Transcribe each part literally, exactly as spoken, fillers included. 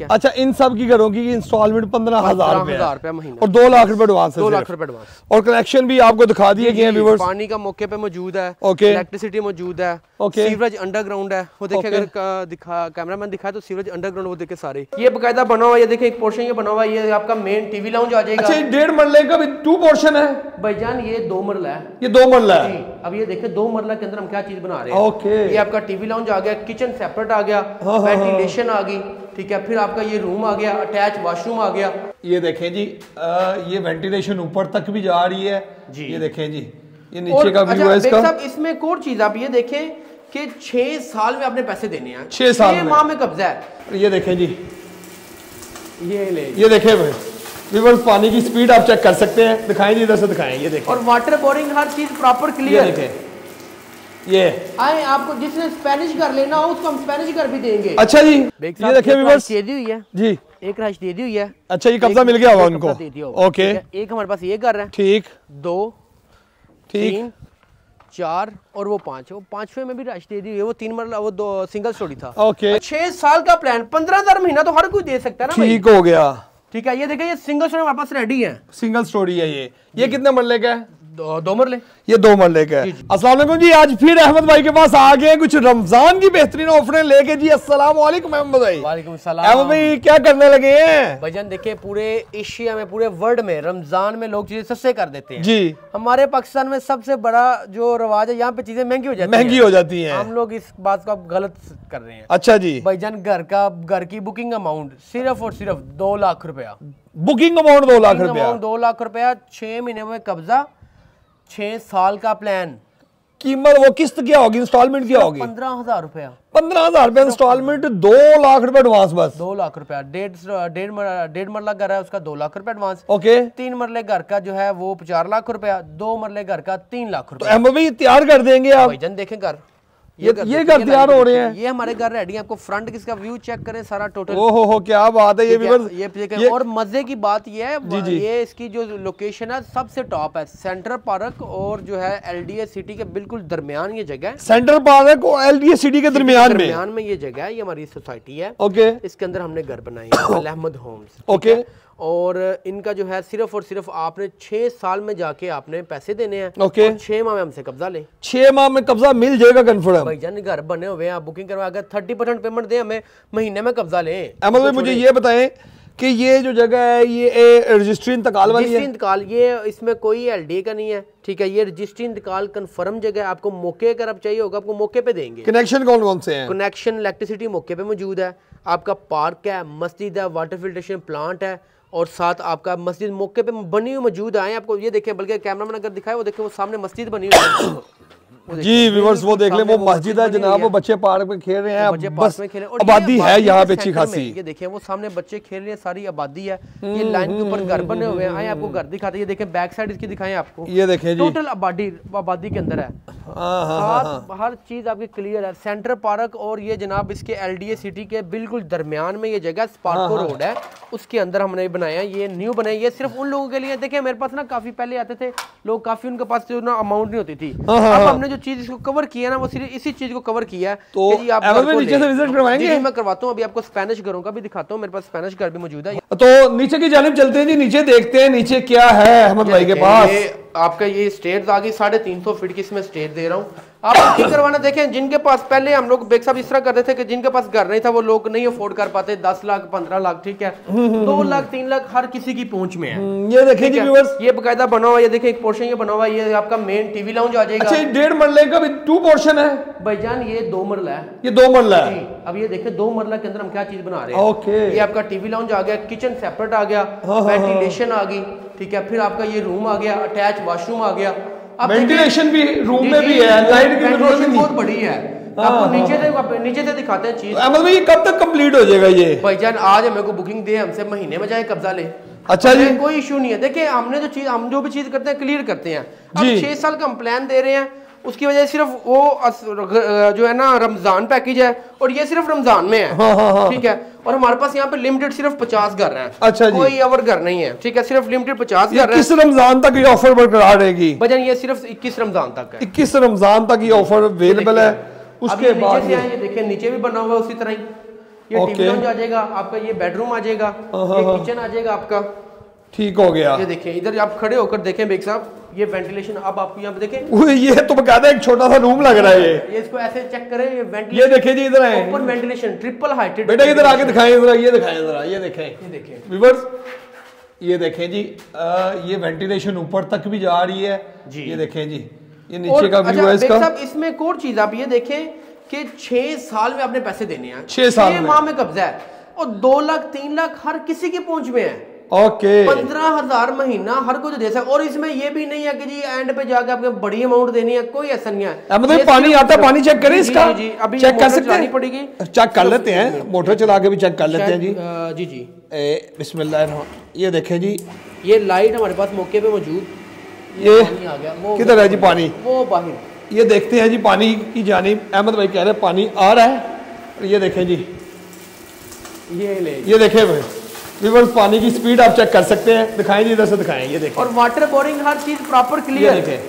है। अच्छा, इन सब की घरों की इंस्टॉलमेंट पंद्रह हजार रुपया महीना और दो लाख रुपए एडवांस, दो लाख रुपए एडवांस। और कनेक्शन भी आपको दिखा दिए गए हैं। पानी का मौके पे मौजूद है, ओके, इलेक्ट्रिसिटी मौजूद है, ओके, सीवरेज अंडरग्राउंड है। वो देखिए अगर दिखा कैमरामैन दिखाए तो सीवरेज अंडरग्राउंड वो देखे सारे, ये बकायदा बना हुआ है। ये देखिए एक पोर्शन ये बना हुआ है, ये आपका मेन टीवी लाउंज आ जाएगा। अच्छा, डेढ़ मरले का भी टू पोर्शन है भाईजान, ये दो मरला है, ये दो मरला है। अब ये देखिए दो मरला के अंदर हम क्या चीज बना रहे हैं। ओके, ये आपका टीवी लाउंज आ गया, किचन सेपरेट आ गया, वेंटिलेशन आ गई, ठीक है। फिर आपका ये रूम आ गया, अटैच वॉशरूम आ गया। ये देखें जी, आ, ये वेंटिलेशन ऊपर तक भी जा रही है जी। ये देखें जी, ये नीचे का व्यू है इसका। इसमें एक और चीज आप ये देखें कि छह साल में आपने पैसे देने हैं, छह साल माह में कब्जा है। ये देखें जी, ये ले ये देखें व्यूअर्स, पानी की स्पीड आप चेक कर सकते हैं। दिखाएं जी, इधर से दिखाएं। ये देखें, और वाटर बोरिंग हर चीज प्रॉपर क्लियर। ये देखें, ये आए आपको जिसने स्पेनिश घर लेना हो उसको हम स्पेनिश घर भी देंगे। अच्छा जी, ये देखिए व्यूअर्स, दे दी हुई है जी, एक राइश दे दी हुई है। अच्छा, ये कब्जा मिल गया होगा उनको। ओके, एक हमारे पास ये घर है, ठीक, दो, ठीक, तीन, चार और वो पांच। वो पांचवे में भी राइश दे दी हुई है, वो तीन मरला वो दो सिंगल स्टोरी था। ओके, छह साल का प्लान, पंद्रह हजार महीना तो हर कोई दे सकता है ना। ठीक हो गया, ठीक है। ये देखिए, ये सिंगल स्टोरी हमारे पास रेडी है, सिंगल स्टोरी है। ये ये कितने मरले का है? दो, दो मरले, ये दो मरले का है। अस्सलाम वालेकुम जी, आज फिर अहमद भाई के पास आ गए कुछ रमजान की बेहतरीन ऑफरें लेके जी। अस्सलाम वालेकुम अहमद भाई। वालेकुम सलाम। अहमद भाई क्या करने लगे हैं? भाईजान देखिए, पूरे एशिया में, पूरे वर्ल्ड में रमजान में लोग चीजें सस्ते कर देते हैं जी। हमारे पाकिस्तान में सबसे बड़ा जो रवाज है, यहाँ पे चीजें महंगी हो जाती हैं। महंगी हो जाती हैं। हम लोग इस बात को अब गलत कर रहे हैं। अच्छा जी। भाईजान, घर का घर की बुकिंग अमाउंट सिर्फ और सिर्फ दो लाख रुपया। बुकिंग अमाउंट दो लाख रुपया दो लाख रुपया छह महीने में कब्जा, छह साल का प्लान। कीमत वो किस्त क्या होगी, इंस्टॉलमेंट क्या होगी? पंद्रह हजार रुपया पंद्रह हजार रुपया इंस्टॉलमेंट, दो लाख रुपए एडवांस बस। दो लाख रुपया। डेढ़ डेढ़ डेढ़ मरला घर है, उसका दो लाख रुपया एडवांस। ओके। तीन तीन मरले घर का जो है वो चार लाख रुपया, दो मरले घर का तीन लाख रुपया। तो अहमद भाई तैयार कर देंगे आप? भाईजान देखें घर, ये ये घर तैयार हो रहे हैं। ये हमारे घर रेडी है। आपको फ्रंट किसका व्यू चेक करें सारा टोटल। ओहो हो, क्या बात है। ये व्यूअर्स, ये, ये और मजे की बात ये है, जी जी। ये इसकी जो लोकेशन है सबसे टॉप है। सेंट्रल पार्क और जो है एलडीए सिटी के बिल्कुल दरमियान ये जगह है। सेंट्रल पार्क और एलडीए सिटी के दरमियान में दरमियान में ये जगह है। ये हमारी सोसाइटी है। ओके। इसके अंदर हमने घर बनाई है, अल अहमद होम्स। ओके। और इनका जो है सिर्फ और सिर्फ आपने छह साल में जाके आपने पैसे देने हैं। ओके। छह माह में हमसे कब्जा ले। छह माह में कब्जा मिल जाएगा कंफर्म। भाईजान घर बने हुए हैं, आप बुकिंग करवा, अगर थर्टी परसेंट पेमेंट दे हमें, महीने में कब्जा ले। अहमद भाई मुझे ये बताएं कि ये जो जगह है ये रजिस्ट्री इंतकाल वाली है? इंतकाल, ये इसमें कोई एलडी का नहीं है, ठीक है। ये रजिस्ट्री इंतकाल कंफर्म जगह है। आपको मौके अगर आप चाहिए होगा, आपको मौके पे देंगे। कनेक्शन कौन कौन से हैं? कनेक्शन इलेक्ट्रिसिटी मौके पे मौजूद है, आपका पार्क है, मस्जिद है, वाटर फिल्ट्रेशन प्लांट है, और साथ आपका मस्जिद मौके पे बनी हुई मौजूद है। आपको ये देखें, बल्कि कैमरामैन अगर दिखाए वो देखें, वो सामने मस्जिद बनी हुई है। जी व्यूअर्स, वो देख ले, वो मस्जिद है जनाब, वो बच्चे पार्क में खेल रहे हैं, बच्चे बस में खेले, आबादी है यहाँ पे अच्छी खासी। ये देखिए, वो सामने बच्चे खेल रहे हैं, सारी आबादी है। ये लाइन के ऊपर घर बने हुए हैं। आए आपको घर दिखाते हैं। ये देखें, बैक साइड इसकी दिखाएं आपको। ये देखें जी, टोटल आबादी आबादी के अंदर है। साथ हर चीज आपकी क्लियर है। सेंट्रल पार्क और ये जनाब इसके एलडीए सिटी के बिल्कुल दरमियान में ये जगह स्पार्को रोड है, उसके अंदर हमने बनाया। ये न्यू बनाया, ये सिर्फ उन लोगों के लिए। देखिए मेरे पास ना काफी पहले आते थे लोग, काफी उनके पास जो ना अमाउंट नहीं होती थी। अब हमने जो चीज इसको कवर किया ना, वो सिर्फ इसी चीज को कवर किया है। तो जी आप नीचे से विजिट करवाएंगे? जी मैं करवाता हूँ। अभी आपको स्पेनिश घरों का भी दिखाता हूँ, मेरे पास स्पेनिश घर भी मौजूद है। तो नीचे की जानिब चलते हैं जी, नीचे देखते हैं नीचे क्या है अहमद भाई के पास। आपका ये स्टेयर्स आ गई, साढ़े तीन सौ फीट की इसमें स्टेयर दे रहा हूँ। आप बुकिंग करवाना देखें, जिनके पास पहले हम लोग बेग साहब इस तरह करते थे कि जिनके पास घर नहीं था वो लोग नहीं अफोर्ड कर पाते, दस लाख पंद्रह लाख, ठीक है, दो लाख तीन लाख हर किसी की पहुंच में है। ये देखें जी व्यूअर्स, ये बकायदा बना हुआ है। ये देखें एक पोर्शन ये बना हुआ है, ये आपका मेन टीवी लाउंज आ जाएगा। अच्छा, डेढ़ मरले का भी टू पोर्शन है? भाईजान ये दो मरला है। ये दो मरला है। अब ये देखें, दो मरला के अंदर हम क्या चीज बना रहे हैं। ओके। ये आपका टीवी लाउंज आ गया, किचन सेपरेट आ गया, वेंटिलेशन आ गई, ठीक है। फिर आपका ये रूम आ गया, अटैच वॉशरूम आ गया। वेंटिलेशन भी रूम में भी है, लाइट की वेंटिलेशन बहुत बड़ी है। आपको नीचे से नीचे से दिखाते हैं चीज। अहमद भाई कब तक कंप्लीट हो जाएगा ये? भाईजान आज हमें को बुकिंग दे, हमसे महीने में जाए कब्जा ले। अच्छा जी, कोई इशू नहीं है। देखिए हमने जो चीज हम जो भी चीज करते हैं क्लियर करते हैं। अब छह साल का हम प्लान दे रहे हैं, उसकी वजह सिर्फ वो जो है ना रमजान पैकेज है, और ये सिर्फ रमजान में है, हाँ हाँ हाँ। ठीक है। और हमारे पास यहाँ पे लिमिटेड सिर्फ पचास घर हैं। अच्छा जी, कोई और घर नहीं है, ठीक है, सिर्फ लिमिटेड पचास घर है। किस रमजान तक ये ऑफर बरकरार रहेगी? भजन ये सिर्फ इक्कीस रमजान तक है। इक्कीस रमजान तक ये ऑफर अवेलेबल है। उसके बाद ये देखिए नीचे भी बना हुआ है उसी तरह ही, ये टीवी लॉन्ज आ जाएगा आपका, ये बेडरूम आ जाएगा, ये किचन आ जाएगा आपका। ठीक हो गया। ये देखें इधर आप खड़े होकर देखें बेग साहब, ये वेंटिलेशन अब आपको यहाँ पे देखें, ये तो बकायदा एक छोटा सा रूम लग रहा है। ये ये इसको ऐसे चेक करें, ये वेंटिलेशन, ये देखें जी इधर है ओपन वेंटिलेशन, ट्रिपल हाइटेड। बेटा इधर आके दिखाएं, जरा ये दिखाएं, जरा ये देखें, ये देखें व्यूअर्स, ये देखें जी आ, ये वेंटिलेशन ऊपर तक भी जा रही है जी। ये देखें जी, ये नीचे का व्यू है इसका। साहब इसमें एक और चीज आप ये देखें कि छह साल में आपने पैसे देने हैं, छह साल माह में कब्जा है, और दो लाख तीन लाख हर किसी की पहुंच में है। ओके, पंद्रह हजार महीना हर कोई दे सकता। और इसमें ये भी नहीं है कि जी एंड पे जाके आपको बड़ी अमाउंट देनी है, कोई ऐसा नहीं है। मतलब पानी आता है, पानी चेक करें इसका, जी, जी, अभी चेक कर सकते हैं, पड़ेगी, चेक कर लेते हैं, मोटर चला के भी चेक कर लेते हैं जी। जी जी बिस्मिल्लाह। ये देखें जी, ये लाइट हमारे पास मौके पे मौजूद, ये आ गया, वो किधर है जी पानी, वो बाहर। ये देखते हैं जी पानी की जानिब। अहमद भाई कह रहे हैं पानी आ रहा है। ये देखें जी, ये ले, ये देखें व्यूअर्स, पानी की स्पीड आप चेक कर सकते हैं। दिखाएं जी, इधर से दिखाएं, ये देखें। और वाटर बोरिंग हर चीज प्रॉपर क्लियर। ये देखें,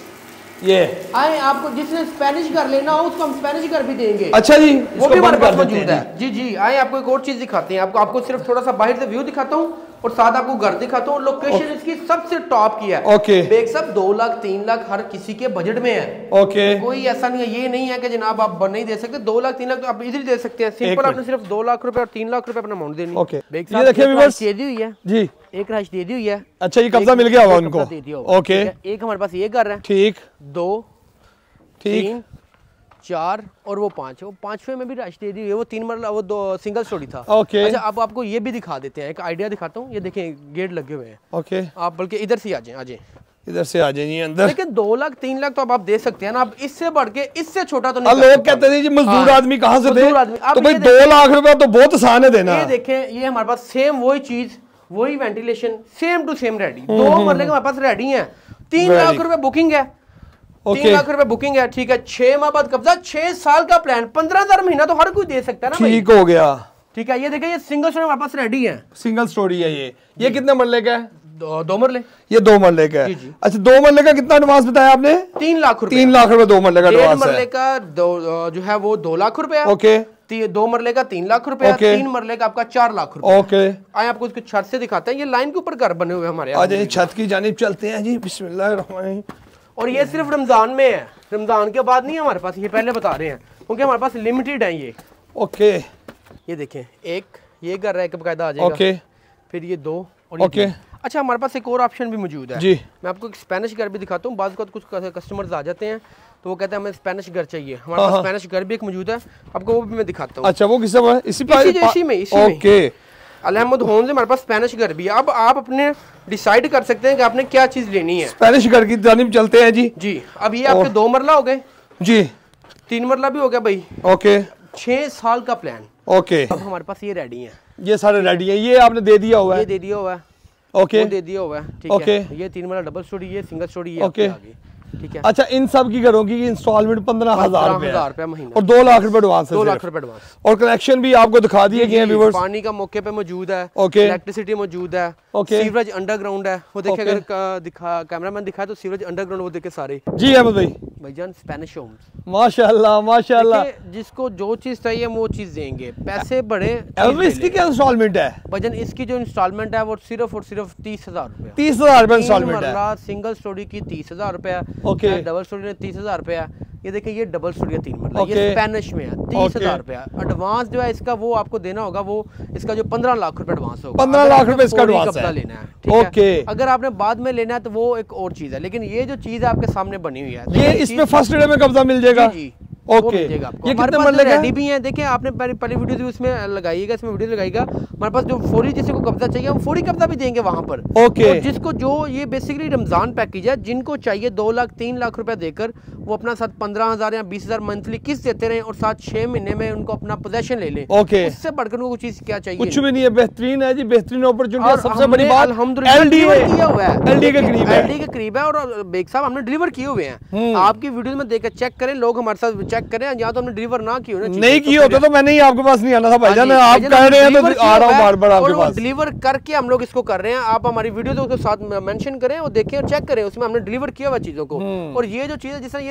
ये आए आपको जिसने स्पेनिश घर लेना हो उसको हम स्पेनिश घर भी देंगे। अच्छा जी, वो भी हमारे पास मौजूद है। जी जी आए, आपको एक और चीज दिखाते हैं, आपको आपको सिर्फ थोड़ा सा बाहर से व्यू दिखाता हूँ और साथ आपको घर दिखाता हूँ। लोकेशन इसकी सबसे टॉप की है। ओके, बेग साहब दो लाख तीन लाख हर किसी के बजट में है। ओके, कोई ऐसा नहीं है, ये नहीं है कि जनाब आप नहीं दे सकते। दो लाख तीन लाख तो आप इधर दे सकते हैं। सिंपल आपने सिर्फ दो लाख रुपए और तीन लाख रुपए अपना अमाउंट देनी। ओके, बेग ये देखिए व्यूअर्स, दे दी हुई है जी, एक राइश दे दी हुई है। अच्छा, ये कब्जा मिल गया होगा उनको। ओके, एक हमारे पास ये घर है, ठीक, दो, ठीक, तीन, चार और वो पांच। वो पांचवे में भी राइश दे दी है, वो तीन मरला, वो दो सिंगल स्टोरी था। ओके, अच्छा अब आपको ये भी दिखा देते हैं, एक आइडिया दिखाता हूँ। ये देखें गेट लगे हुए हैं। ओके, आप बल्कि इधर से आ जाएं, आ जाएं, इधर से आ जाइए अंदर। लेकिन दो लाख तीन लाख तो अब आप दे सकते हैं ना, अब इससे बढ़ के इससे छोटा तो नहीं। लोग कहते हैं जी मजदूर आदमी कहाँ से दे, तो भाई दो लाख रुपया तो बहुत आसान है देना। ये देखें, ये हमारे पास सेम वही चीज, वही ventilation, same to same ready. दो मरले के हमारे पास रेडी है। तीन लाख रुपए बुकिंग है, तीन लाख रुपए बुकिंग है, ठीक है। छह माह बाद कब्जा, छह साल का प्लान, पंद्रह हजार महीना तो हर कोई दे सकता है ना। ठीक हो गया, ठीक है। ये देखिए, ये सिंगल स्टोरी हमारे पास रेडी है। सिंगल स्टोरी है ये। ये कितने मरले का है? दो, दो मरले। ये दो मरले का है। अच्छा, दो मरले का कितना एडवांस बताया आपने? तीन लाख रुपए। तीन लाख रुपए दो मरले का एडवांस है। मरले का दो जो है वो दो लाख रुपए। ओके, दो मरले का तीन लाख रुपए, तीन मरले का आपका चार लाख रुपए। ओके, आए आपको इसकी छत से दिखाते हैं। ये लाइन के ऊपर घर बने हुए हमारे। आज छत की जानिब चलते हैं जी। बिस्मिल्लाह। और ये सिर्फ रमजान में है, रमजान के बाद नहीं है हमारे पास, ये पहले बता रहे हैं क्योंकि हमारे पास लिमिटेड है ये। ओके, ये देखें, एक ये घर है, एक बकायदा आ जाएगा। ओके, फिर ये दो और ये ओके। अच्छा, हमारे पास एक और ऑप्शन भी मौजूद है जी। मैं आपको एक स्पेनिश घर भी दिखाता हूँ। बाज़ कुछ कस्टमर्स आ जाते हैं तो वो कहते हैं हमें स्पेनिश घर चाहिए। हमारे पास स्पेनिश घर भी एक मौजूद है, आपको वो भी मैं दिखाता हूँ। अच्छा, वो किस समय? इसी पे इसी में इसी में ओके, अलहमद होम से हमारे पास स्पेनिश घर भी है। अब आप अपने डिसाइड कर सकते हैं कि आपने क्या चीज़ लेनी है। स्पेनिश घर की जानिब चलते हैं जी। जी, अब ये आपके दो मरला हो गए जी, तीन मरला भी हो गया भाई। ओके, छह साल का प्लान। ओके, अब हमारे पास ये रेडी है, ये सारे रेडी है। ये आपने दे दिया हुआ है? ये दे दिया हुआ है। ओके, दे दिया हुआ है, ठीक ओके। है। ये तीन मरला डबल स्टोरी, ये सिंगल स्टोरी, ये ओके, ठीक है। अच्छा, इन सब की घरों की इंस्टॉलमेंट पंद्रह हजार रुपए महीना और दो लाख रुपए एडवांस है। दो लाख रुपए एडवांस। और कनेक्शन भी आपको दिखा दिए गए हैं व्यूअर्स। पानी का मौके पे मौजूद है। ओके, इलेक्ट्रिसिटी मौजूद है। ओके, सीवरेज अंडरग्राउंड है। वो देखिए, अगर दिखा कैमरामैन दिखाए तो सीवरेज अंडरग्राउंड वो देखे सारे। जी अहमद भाई, भाईजान स्पेनिश होम्स, माशाल्लाह माशाल्लाह। जिसको जो चीज चाहिए वो चीज देंगे, पैसे बड़े। इसकी क्या इंस्टॉलमेंट है भाईजान? इसकी जो इंस्टॉलमेंट है वो सिर्फ और सिर्फ तीस हजार रुपए। तीस हजार रुपए इंस्टॉलमेंट है। सिंगल स्टोरी की तीस हजार रुपए, ओके। डबल स्टोरी में तीस हजार रुपया। ये देखिए, ये डबल स्टोरी तीन मतलब ये स्पेनिश में है। तीस हजार रुपया एडवांस जो है इसका वो आपको देना होगा। वो इसका जो पंद्रह लाख रुपए एडवांस होगा। पंद्रह लाख रुपए इसका एडवांस है। लेना है, ठीक है। अगर आपने बाद में लेना है तो वो एक और चीज है, लेकिन ये जो चीज है आपके सामने बनी हुई है, ये इसमें फर्स्ट डे में कब्जा मिल जाएगा। जी, ओके। ये कितने मरले रेडी भी हैं। देखिए, आपने पहले पहले वीडियो भी उसमें लगाइएगा, इसमें वीडियो लगाइएगा। हमारे पास जो फौरी जिसको कब्जा चाहिए हम फौरी कब्जा भी देंगे वहां पर। ओके। और जिसको जो ये बेसिकली रमजान पैकेज है, जिनको चाहिए दो लाख तीन लाख रुपए देकर वो अपना साथ पंद्रह हजार या बीस हजार मंथली किस्त देते रहे और साथ छह महीने में उनको अपना पोजेशन ले लें। ओके, उससे बढ़कर उनको चीज क्या चाहिए? कुछ भी नहीं है, बेहतरीन है जी, बेहतरीन अपॉर्चुनिटी। सबसे बड़ी बात अल्हम्दुलिल्लाह डिलीवर किया हुआ है, एलडी के करीब है, एलडी के करीब है। और बेग साहब हमने डिलीवर किए हुए हैं। आपकी वीडियो में देखकर चेक करें, लोग हमारे साथ चेक करें। या तो हमने डिलीवर ना की हो ना, नहीं की होता तो मैं नहीं आपके पास नहीं आना था भाईजान। आप कह रहे हैं तो आ रहा हूं बार बार आपके पास। डिलीवर करके हम लोग इसको कर रहे हैं। आप हमारी वीडियो तो उसके साथ मेंशन करें और देखें और चेक करें, उसमें हमने डिलीवर किया हुआ चीजों को। और ये जो चीज है, जिस तरह ये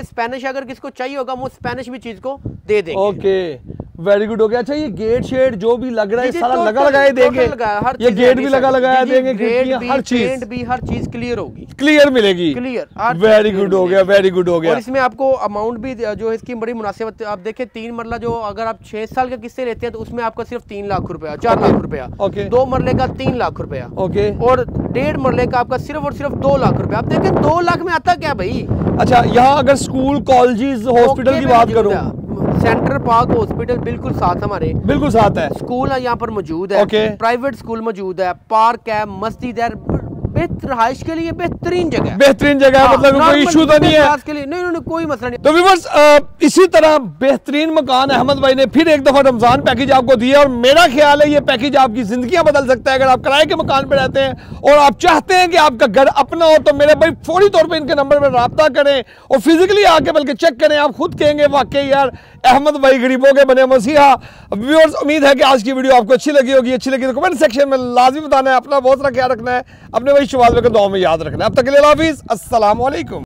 ये स्पेनिश अगर किसको चाहिए होगा वो स्पेनिश भी चीज को दे देंगे। ओके वेरी गुड हो गया। अच्छा ये गेट शेड जो भी लग रहा है सारा टोटल, लगा लगाए देंगे, ये गेट भी लगा लगाया देंगे, हर चीज भी हर चीज क्लियर होगी, क्लियर मिलेगी, क्लियर। वेरी गुड हो गया, वेरी गुड हो गया। और इसमें आपको अमाउंट भी जो है इसकी बड़ी मुनासिबत, आप देखें तीन मरला जो अगर आप छह साल के किस्से लेते हैं तो उसमें आपका सिर्फ तीन लाख रुपया, चार लाख रुपया, दो मरले का तीन लाख रुपया, ओके, और डेढ़ मरले का आपका सिर्फ और सिर्फ दो लाख रुपया। आप देखें दो लाख में आता क्या भाई। अच्छा यहाँ अगर स्कूल कॉलेजेस हॉस्पिटल की बात करूं, सेंट्रल पार्क हॉस्पिटल बिल्कुल साथ हमारे, बिल्कुल साथ है, स्कूल यहाँ पर मौजूद है, okay. प्राइवेट स्कूल मौजूद है, पार्क है, मस्जिद है, बेहतर रहाइश के लिए बेहतरीन जगह, बेहतरीन जगह है, मतलब कोई इशू तो नहीं है के लिए, नहीं नहीं कोई मसला नहीं। तो व्यूअर्स इसी तरह बेहतरीन मकान अहमद भाई ने फिर एक दफा रमजान पैकेज आपको दिया और मेरा ख्याल है ये पैकेज आपकी जिंदगियां बदल सकता है। अगर आप किराए के मकान पे रहते हैं और आप चाहते हैं कि आपका घर अपना हो तो मेरे भाई फौरी तौर पे इनके नंबर पर राब्ता करें और फिजिकली आके बल्कि चेक करें, आप खुद कहेंगे वाकई यार अहमद भाई गरीबों के बने मसीहा। व्यूअर्स उम्मीद है कि आज की वीडियो आपको अच्छी लगी होगी, अच्छी लगी तो कमेंट सेक्शन में लाजमी बताना है, अपना बहुत सारा ख्याल रखना है, अपने भाई शवाल में दुआ में याद रखना है। अब तक के लिए हाफिज, अस्सलाम वालेकुम।